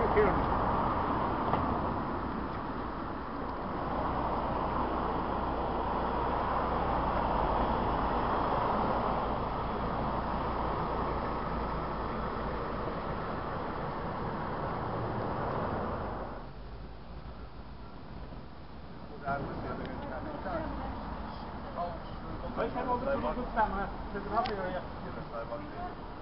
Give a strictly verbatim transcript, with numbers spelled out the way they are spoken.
kul. Jag känner också att det är bestämmande. Det är jättekul.